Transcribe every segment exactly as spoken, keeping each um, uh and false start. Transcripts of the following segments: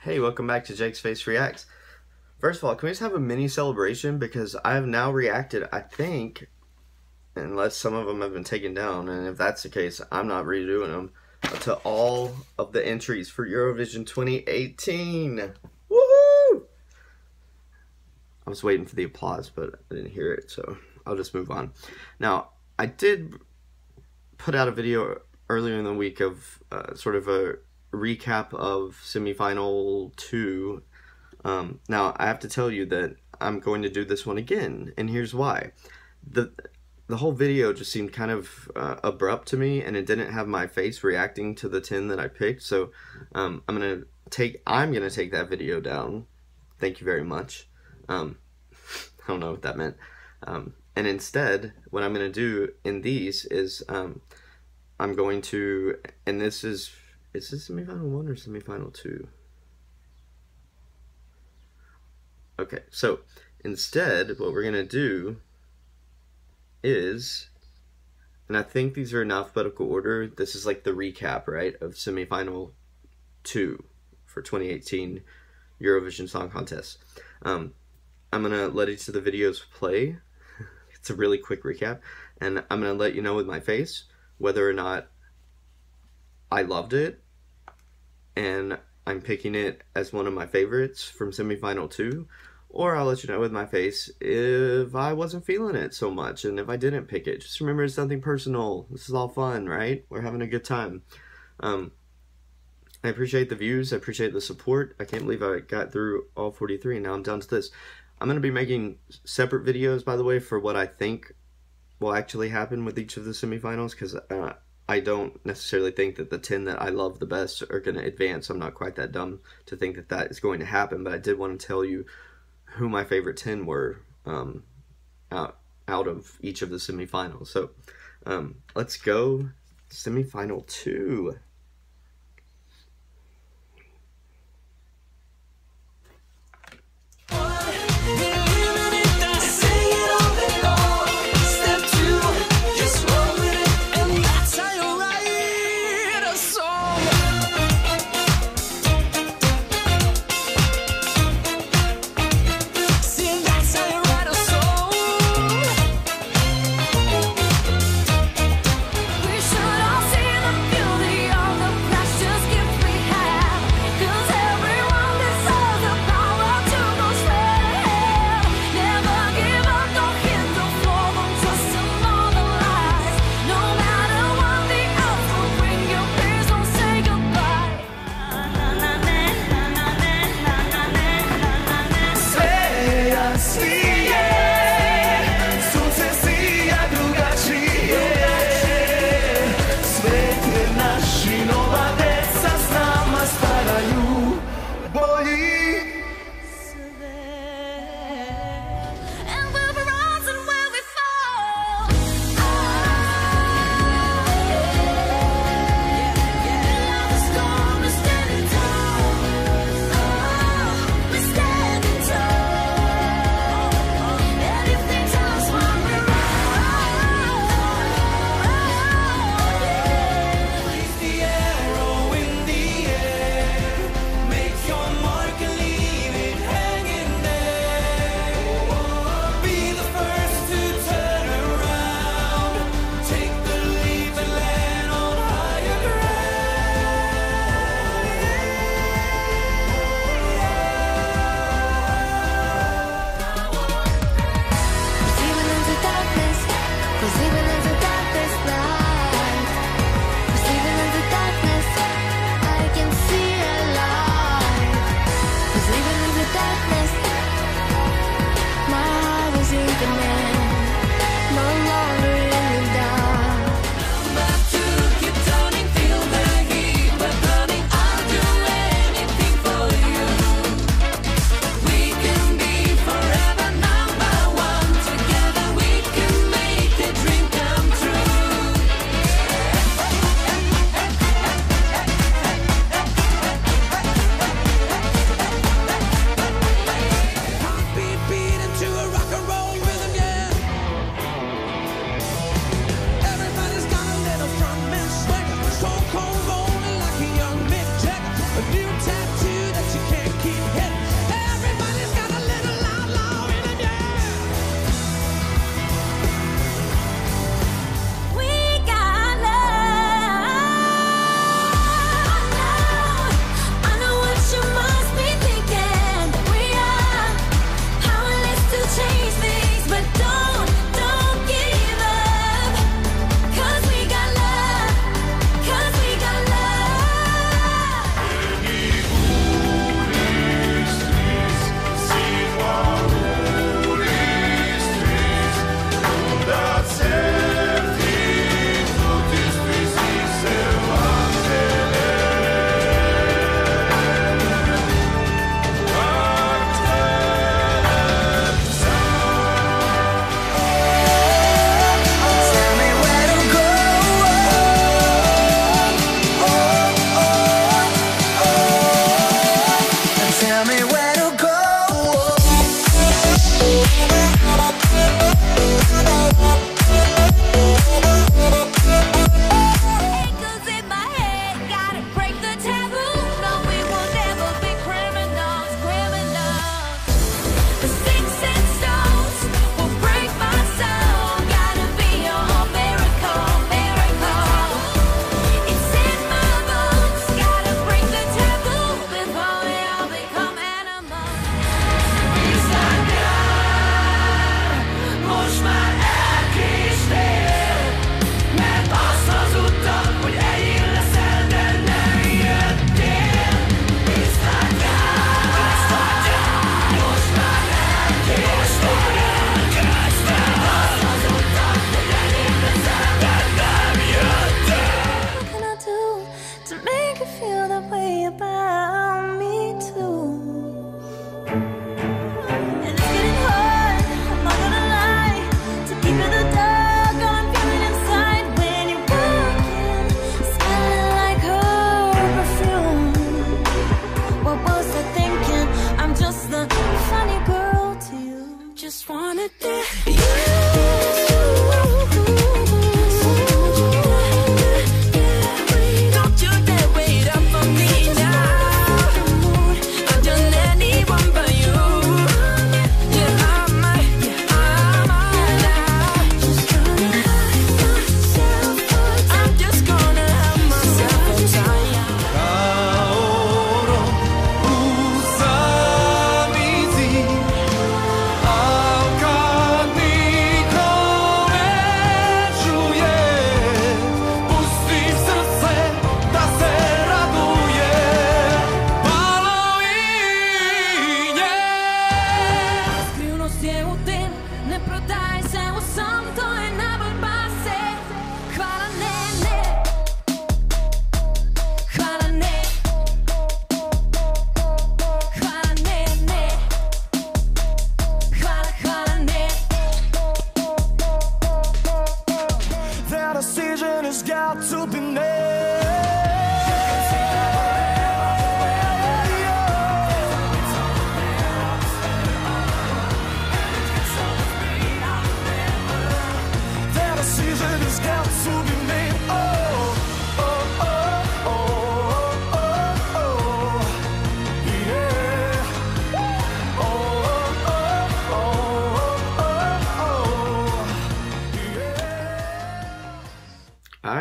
Hey, welcome back to Jake's Face Reacts. First of all, can we just have a mini celebration? Because I have now reacted, I think, unless some of them have been taken down, and if that's the case, I'm not redoing them, to all of the entries for Eurovision twenty eighteen. Woohoo! I was waiting for the applause, but I didn't hear it, so I'll just move on. Now, I did put out a video earlier in the week of uh, sort of a recap of semifinal two. Um, now I have to tell you that I'm going to do this one again, and here's why. The the whole video just seemed kind of uh, abrupt to me, and it didn't have my face reacting to the ten that I picked. So um, I'm gonna take I'm gonna take that video down. Thank you very much. Um, I don't know what that meant. Um, and instead, what I'm gonna do in these is um, I'm going to, and this is. Is this semifinal one or semifinal two? Okay, so instead, what we're gonna do is, and I think these are in alphabetical order. This is like the recap, right, of semifinal two for twenty eighteen Eurovision Song Contest. Um, I'm gonna let each of the videos play. It's a really quick recap, and I'm gonna let you know with my face whether or not I loved it, and I'm picking it as one of my favorites from semifinal two, or I'll let you know with my face if I wasn't feeling it so much, and if I didn't pick it. Just remember, it's nothing personal. This is all fun, right? We're having a good time. Um, I appreciate the views. I appreciate the support. I can't believe I got through all forty-three, and now I'm down to this. I'm going to be making separate videos, by the way, for what I think will actually happen with each of the semifinals, because uh, I don't necessarily think that the ten that I love the best are going to advance. I'm not quite that dumb to think that that is going to happen, but I did want to tell you who my favorite ten were um, out, out of each of the semifinals. So um, let's go semifinal two.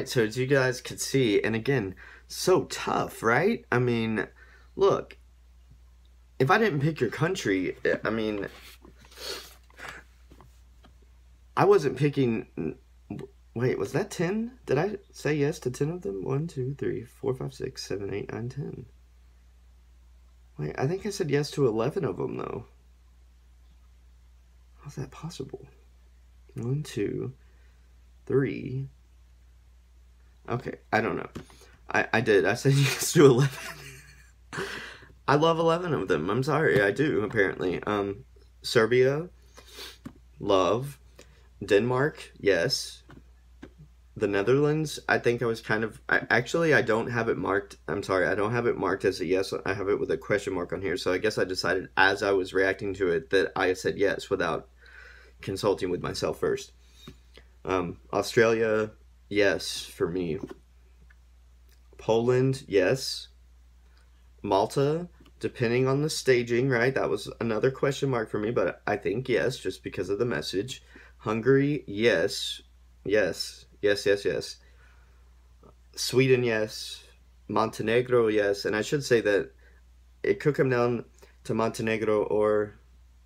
right, so as you guys could see, and again, so tough, right? I mean, look, if I didn't pick your country, I mean, I wasn't picking. Wait, was that ten? Did I say yes to ten of them? One, two, three, four, five, six, seven, eight, nine, ten. Wait, I think I said yes to eleven of them, though. How's that possible? One, two, three. Okay, I don't know. I, I did. I said yes to eleven. I love eleven of them. I'm sorry. I do, apparently. Um, Serbia. Love. Denmark. Yes. The Netherlands, I think I was kind of... I, actually, I don't have it marked. I'm sorry. I don't have it marked as a yes. I have it with a question mark on here. So I guess I decided as I was reacting to it that I said yes without consulting with myself first. Um, Australia, yes, for me. Poland, yes. Malta, depending on the staging, right? That was another question mark for me, but I think yes, just because of the message. Hungary, yes. Yes, yes, yes, yes. Sweden, yes. Montenegro, yes. And I should say that it could come down to Montenegro or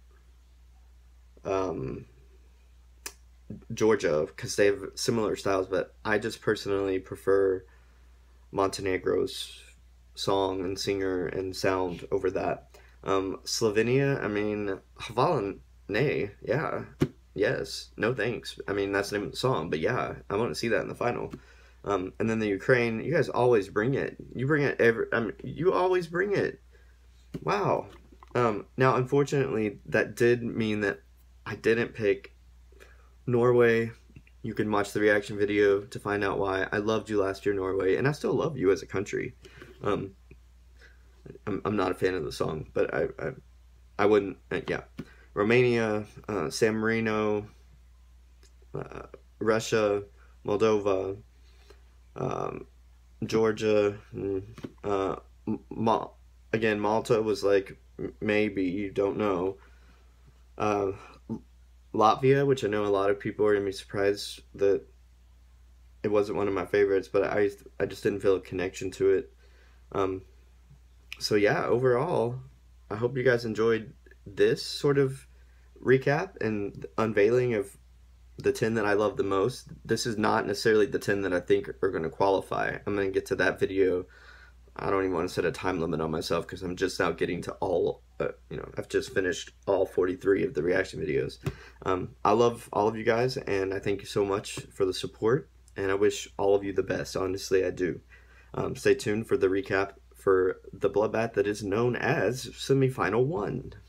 um, Georgia, because they have similar styles, but I just personally prefer Montenegro's song and singer and sound over that. Um, Slovenia, I mean, Hvala, nay, yeah, yes, no thanks. I mean, that's the name of the song, but yeah, I want to see that in the final. Um, and then the Ukraine, you guys always bring it. You bring it every, I mean, you always bring it. Wow. Um, now, unfortunately, that did mean that I didn't pick Norway. You can watch the reaction video to find out why. I loved you last year, Norway, and I still love you as a country. Um, I'm, I'm not a fan of the song, but I I, I wouldn't, uh, yeah. Romania, uh, San Marino, uh, Russia, Moldova, um, Georgia, uh, Ma again, Malta was like, maybe, you don't know. Uh, Latvia, which I know a lot of people are going to be surprised that it wasn't one of my favorites, but I, I just didn't feel a connection to it. Um, so yeah, overall, I hope you guys enjoyed this sort of recap and unveiling of the ten that I love the most. This is not necessarily the ten that I think are going to qualify. I'm going to get to that video. I don't even want to set a time limit on myself because I'm just now getting to all, uh, you know, I've just finished all forty-three of the reaction videos. Um, I love all of you guys, and I thank you so much for the support, and I wish all of you the best. Honestly, I do. Um, stay tuned for the recap for the bloodbath that is known as Semifinal one.